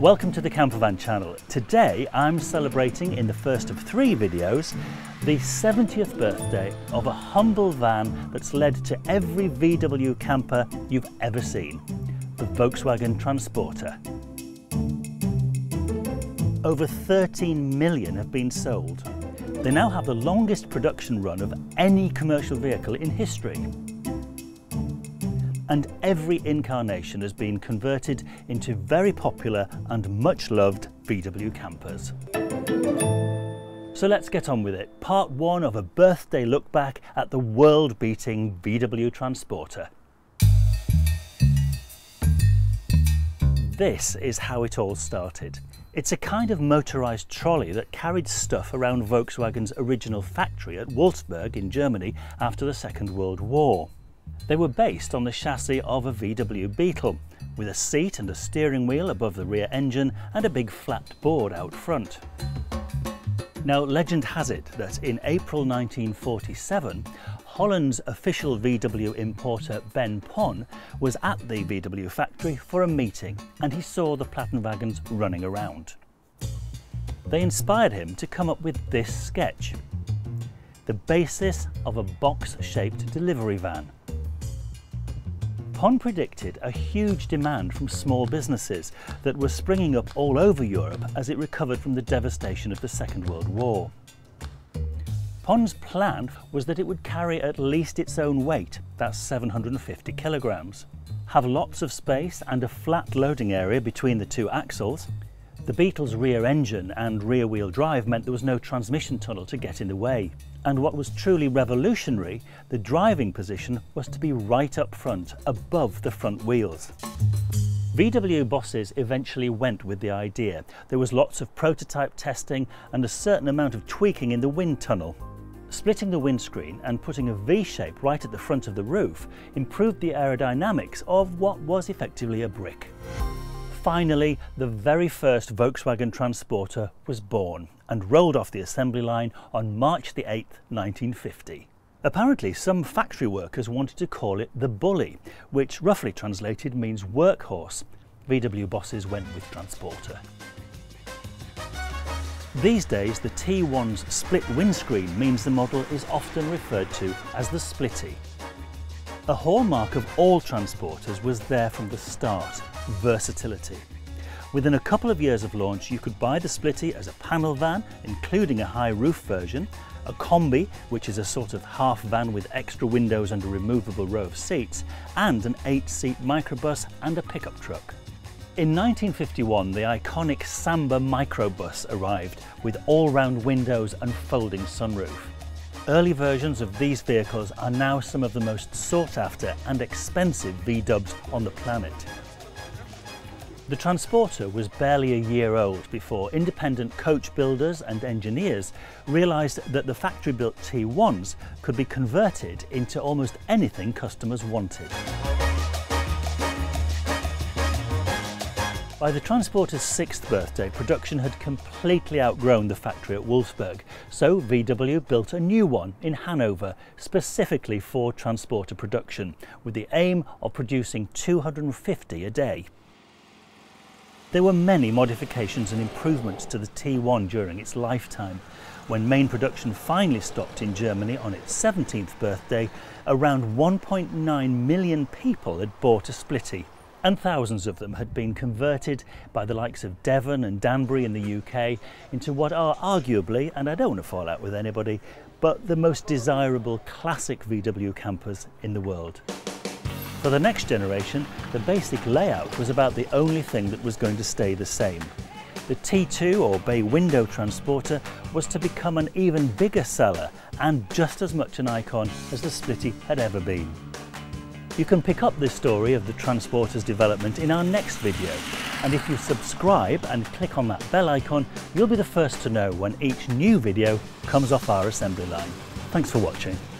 Welcome to the Campervan channel. Today I'm celebrating, in the first of 3 videos, the 70th birthday of a humble van that's led to every VW camper you've ever seen, the Volkswagen Transporter. Over 13 million have been sold. They now have the longest production run of any commercial vehicle in history. And every incarnation has been converted into very popular and much loved VW campers. So let's get on with it. Part 1 of a birthday look back at the world-beating VW Transporter. This is how it all started. It's a kind of motorised trolley that carried stuff around Volkswagen's original factory at Wolfsburg in Germany after the Second World War. They were based on the chassis of a VW Beetle, with a seat and a steering wheel above the rear engine and a big flat board out front. Now, legend has it that in April 1947, Holland's official VW importer Ben Pon was at the VW factory for a meeting, and he saw the Plattenwagens running around. They inspired him to come up with this sketch, the basis of a box-shaped delivery van. Pon predicted a huge demand from small businesses that were springing up all over Europe as it recovered from the devastation of the Second World War. Pon's plan was that it would carry at least its own weight, that's 750 kilograms, have lots of space and a flat loading area between the 2 axles. The Beetle's rear engine and rear-wheel drive meant there was no transmission tunnel to get in the way. And what was truly revolutionary, the driving position was to be right up front, above the front wheels. VW bosses eventually went with the idea. There was lots of prototype testing and a certain amount of tweaking in the wind tunnel. Splitting the windscreen and putting a V-shape right at the front of the roof improved the aerodynamics of what was effectively a brick. Finally, the very first Volkswagen Transporter was born and rolled off the assembly line on March the 8th, 1950. Apparently, some factory workers wanted to call it the Bully, which roughly translated means workhorse. VW bosses went with Transporter. These days, the T1's split windscreen means the model is often referred to as the Splitty. A hallmark of all Transporters was there from the start: versatility. Within a couple of years of launch, you could buy the Splitty as a panel van, including a high roof version, a combi, which is a sort of half van with extra windows and a removable row of seats, and an 8-seat microbus and a pickup truck. In 1951, the iconic Samba microbus arrived with all-round windows and folding sunroof. Early versions of these vehicles are now some of the most sought-after and expensive V-dubs on the planet. The Transporter was barely a year old before independent coach builders and engineers realised that the factory-built T1s could be converted into almost anything customers wanted. By the Transporter's 6th birthday, production had completely outgrown the factory at Wolfsburg, so VW built a new one in Hanover specifically for Transporter production, with the aim of producing 250 a day. There were many modifications and improvements to the T1 during its lifetime. When main production finally stopped in Germany on its 17th birthday, around 1.9 million people had bought a Splitty, and thousands of them had been converted by the likes of Devon and Danbury in the UK into what are arguably, and I don't want to fall out with anybody, but the most desirable classic VW campers in the world. For the next generation, the basic layout was about the only thing that was going to stay the same. The T2 or bay window Transporter was to become an even bigger seller and just as much an icon as the Splitty had ever been. You can pick up this story of the Transporter's development in our next video, and if you subscribe and click on that bell icon, you'll be the first to know when each new video comes off our assembly line. Thanks for watching.